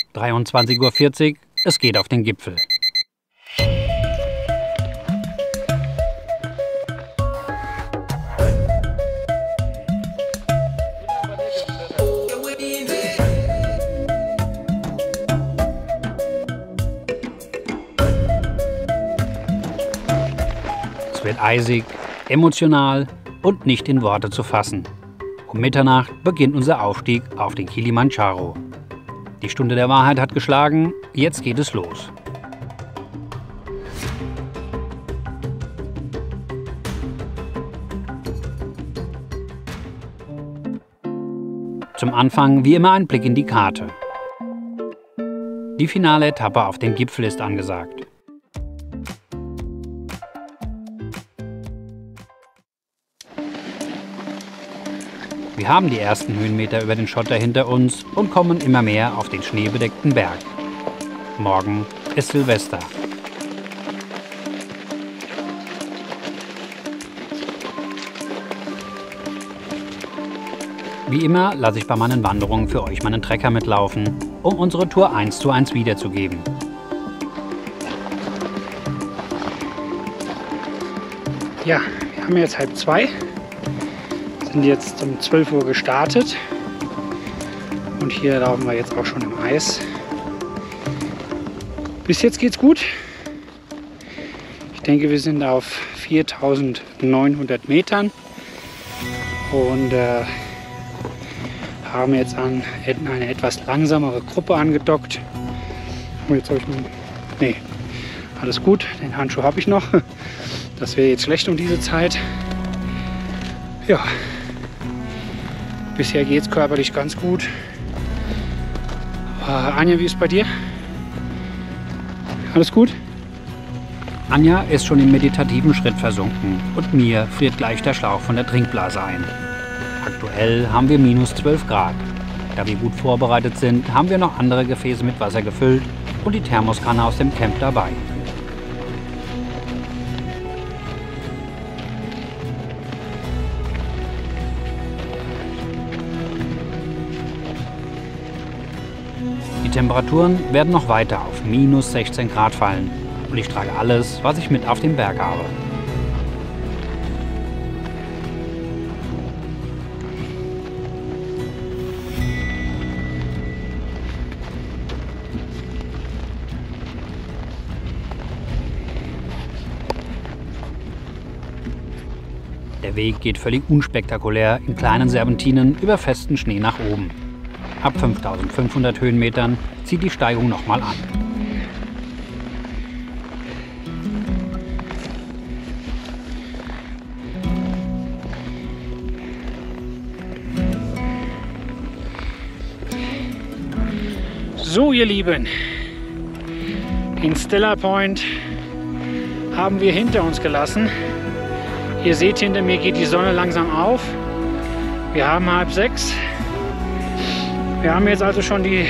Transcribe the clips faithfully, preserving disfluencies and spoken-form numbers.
dreiundzwanzig Uhr vierzig, es geht auf den Gipfel. Es wird eisig, emotional und nicht in Worte zu fassen. Um Mitternacht beginnt unser Aufstieg auf den Kilimandscharo. Die Stunde der Wahrheit hat geschlagen, jetzt geht es los. Zum Anfang wie immer ein Blick in die Karte. Die finale Etappe auf dem Gipfel ist angesagt. Wir haben die ersten Höhenmeter über den Schotter hinter uns und kommen immer mehr auf den schneebedeckten Berg. Morgen ist Silvester. Wie immer lasse ich bei meinen Wanderungen für euch meinen Trecker mitlaufen, um unsere Tour eins zu eins wiederzugeben. Ja, wir haben jetzt halb zwei. Sind jetzt um zwölf Uhr gestartet und hier laufen wir jetzt auch schon im Eis. Bis jetzt geht's gut. Ich denke, wir sind auf viertausendneunhundert Metern und äh, haben jetzt an eine etwas langsamere Gruppe angedockt. Und jetzt habe ich einen, nee, alles gut, den Handschuh habe ich noch. Das wäre jetzt schlecht um diese Zeit. Ja. Bisher geht es körperlich ganz gut. Äh, Anja, wie ist es bei dir? Alles gut? Anja ist schon im meditativen Schritt versunken und mir friert gleich der Schlauch von der Trinkblase ein. Aktuell haben wir minus zwölf Grad. Da wir gut vorbereitet sind, haben wir noch andere Gefäße mit Wasser gefüllt und die Thermoskanne aus dem Camp dabei. Die Temperaturen werden noch weiter auf minus sechzehn Grad fallen und ich trage alles, was ich mit auf den Berg habe. Der Weg geht völlig unspektakulär in kleinen Serpentinen über festen Schnee nach oben. Ab fünftausendfünfhundert Höhenmetern zieht die Steigung nochmal an. So, ihr Lieben, den Stellar Point haben wir hinter uns gelassen. Ihr seht, hinter mir geht die Sonne langsam auf. Wir haben halb sechs. Wir haben jetzt also schon die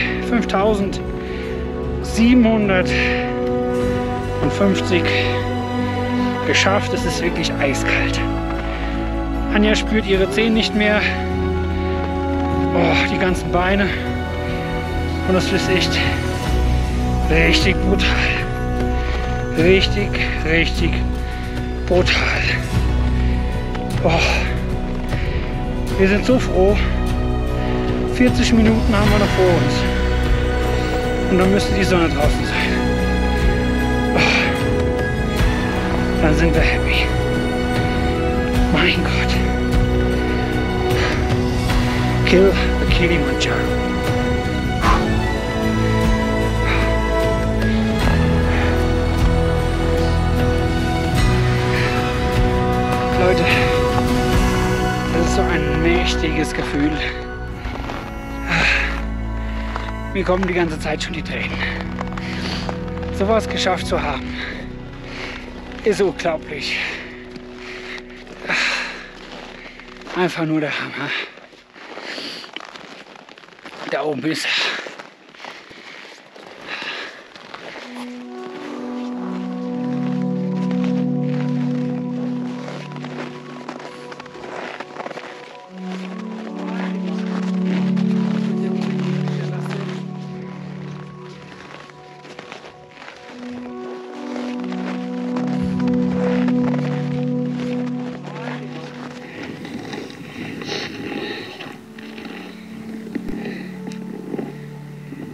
fünftausendsiebenhundertfünfzig geschafft. Es ist wirklich eiskalt. Anja spürt ihre Zehen nicht mehr. Oh, die ganzen Beine. Und das ist echt richtig brutal. Richtig, richtig brutal. Oh, wir sind so froh. vierzig Minuten haben wir noch vor uns. Und dann müsste die Sonne draußen sein. Oh, dann sind wir happy. Mein Gott. Kill the Kilimandscharo. Leute, das ist so ein mächtiges Gefühl. Mir kommen die ganze Zeit schon die Tränen. Sowas geschafft zu haben, ist unglaublich. Einfach nur der Hammer. Da oben ist er.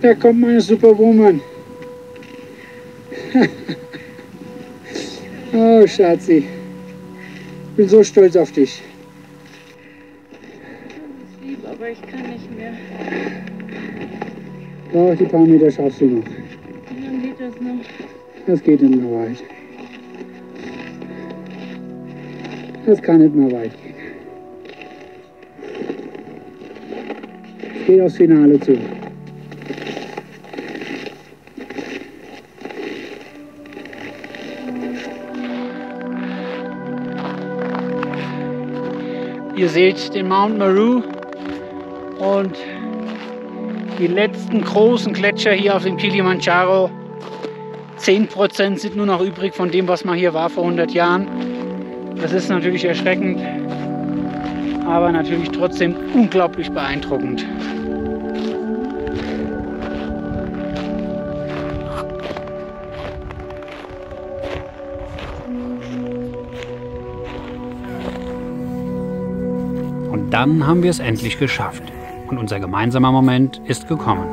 Da kommt meine Superwoman. Oh, Schatzi. Ich bin so stolz auf dich. Ich liebe, aber ich kann nicht mehr. Doch, die paar Meter schaffst du noch. Wie lange geht das noch? Das geht nicht mehr weit. Das kann nicht mehr weit gehen. Es geht aufs Finale zu. Ihr seht den Mount Meru und die letzten großen Gletscher hier auf dem Kilimanjaro. zehn Prozent sind nur noch übrig von dem, was mal hier war vor hundert Jahren. Das ist natürlich erschreckend, aber natürlich trotzdem unglaublich beeindruckend. Und dann haben wir es endlich geschafft. Und unser gemeinsamer Moment ist gekommen.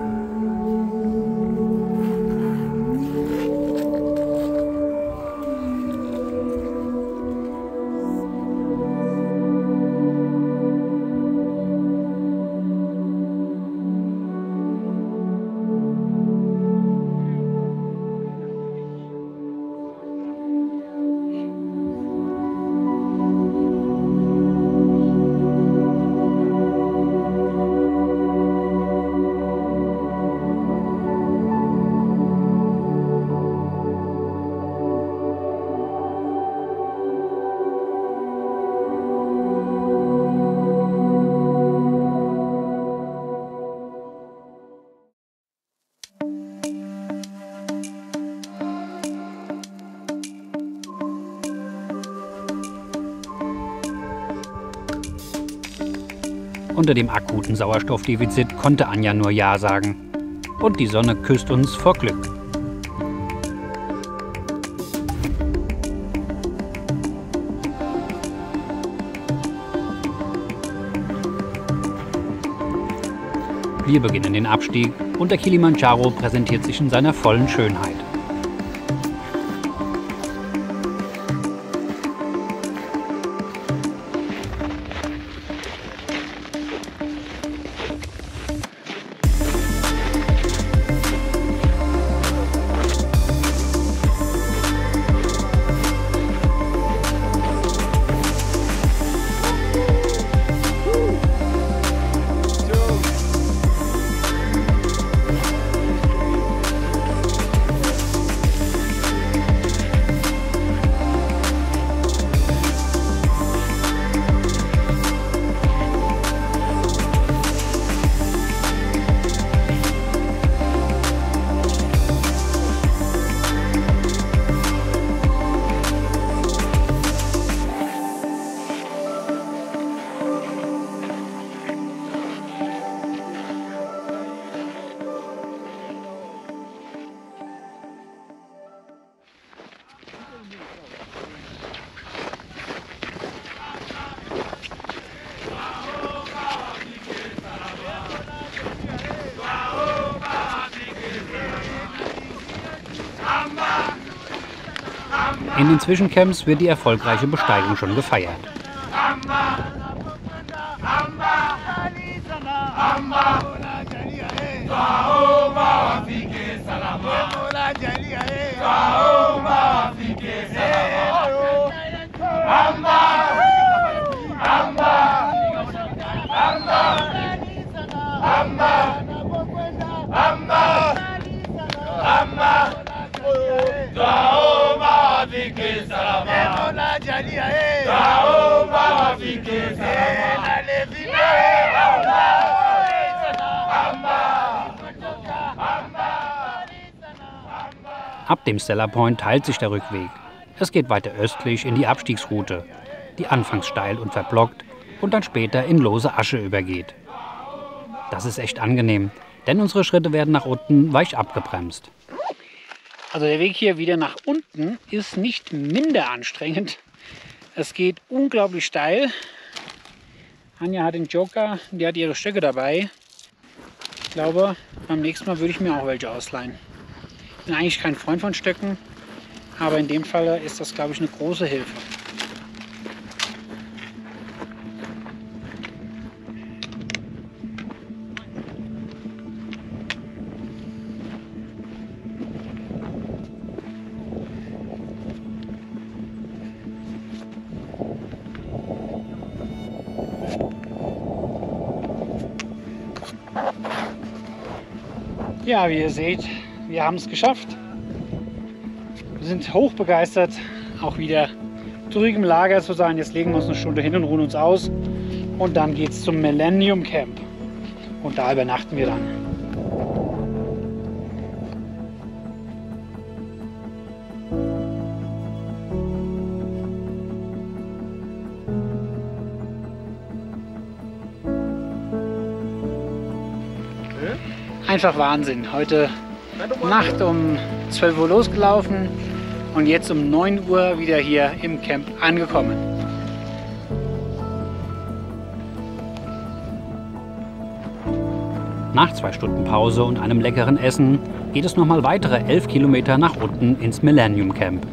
Unter dem akuten Sauerstoffdefizit konnte Anja nur Ja sagen. Und die Sonne küsst uns vor Glück. Wir beginnen den Abstieg und der Kilimanjaro präsentiert sich in seiner vollen Schönheit. In den Zwischencamps wird die erfolgreiche Besteigung schon gefeiert. Ab dem Stella Point teilt sich der Rückweg. Es geht weiter östlich in die Abstiegsroute, die anfangs steil und verblockt und dann später in lose Asche übergeht. Das ist echt angenehm, denn unsere Schritte werden nach unten weich abgebremst. Also der Weg hier wieder nach unten ist nicht minder anstrengend. Es geht unglaublich steil. Anja hat den Joker, die hat ihre Stöcke dabei. Ich glaube, Beim nächsten Mal würde ich mir auch welche ausleihen. Ich bin eigentlich kein Freund von Stöcken, aber in dem Fall ist das, glaube ich, eine große Hilfe. Ja, wie ihr seht, wir haben es geschafft. Wir sind hochbegeistert, auch wieder zurück im Lager zu sein. Jetzt legen wir uns eine Stunde hin und ruhen uns aus. Und dann geht es zum Millennium Camp. Und da übernachten wir dann. Einfach Wahnsinn. Heute Nacht um zwölf Uhr losgelaufen und jetzt um neun Uhr wieder hier im Camp angekommen. Nach zwei Stunden Pause und einem leckeren Essen geht es nochmal weitere elf Kilometer nach unten ins Millennium Camp.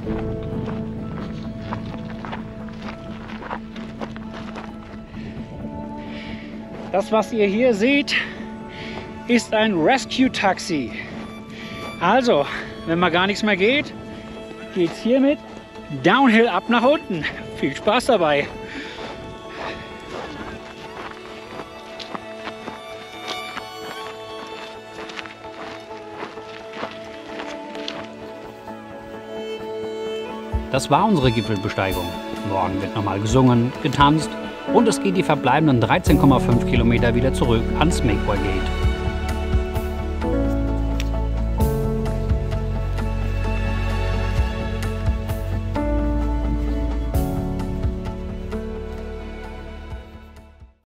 Das, was ihr hier seht, ist ein Rescue-Taxi. Also, wenn mal gar nichts mehr geht, geht es hiermit downhill ab nach unten. Viel Spaß dabei! Das war unsere Gipfelbesteigung. Morgen wird nochmal gesungen, getanzt und es geht die verbleibenden dreizehn Komma fünf Kilometer wieder zurück ans Make Way Gate.